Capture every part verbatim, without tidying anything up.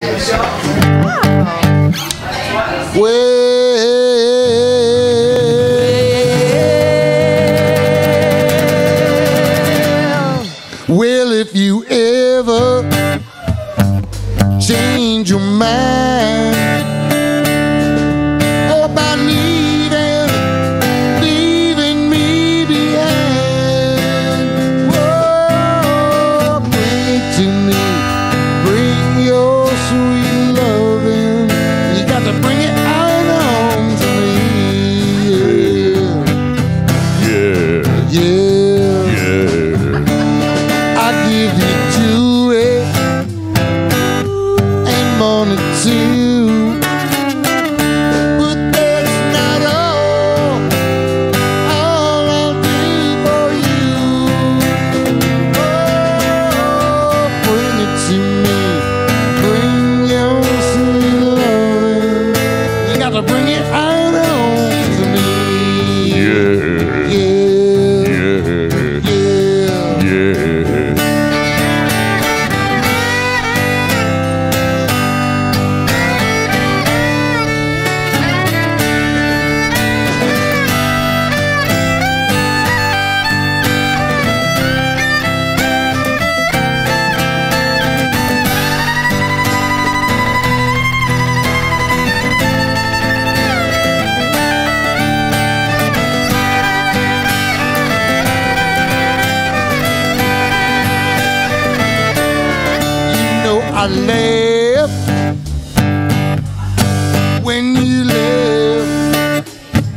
Well, if you ever change your mind about leaving, leaving me behind, whoa, bring it to me, bring your sweet loving. You got to bring it out home to me. Yeah, yeah, yeah, yeah. I give you jewelry and money too, but that's not all, all I'll do for you. Oh, bring it to me, bring your sweet loving. You got to bring it out home to me. Yeah, yeah, yeah, yeah, yeah. I left when you left,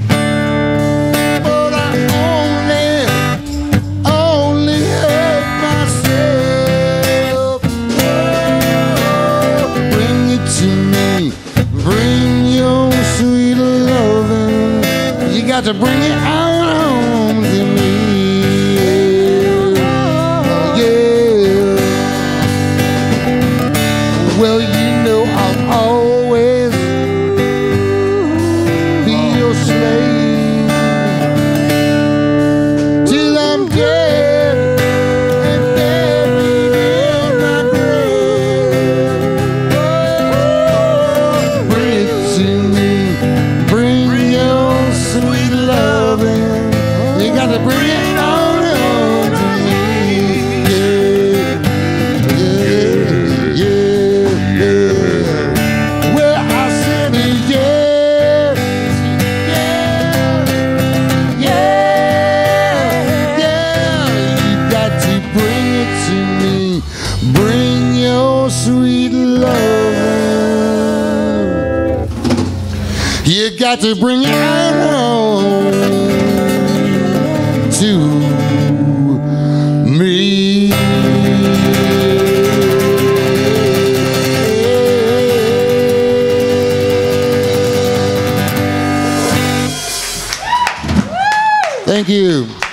but I only, only hurt myself. Oh, bring it to me, bring your sweet loving. You got to bring it out home to me. Well, you know I'll always be your slave till I'm dead and buried in my grave. Oh, bring it to me, bring your sweet loving. You got to bring it on home to me. Bring your sweet love. You got to bring it home to me. Thank you.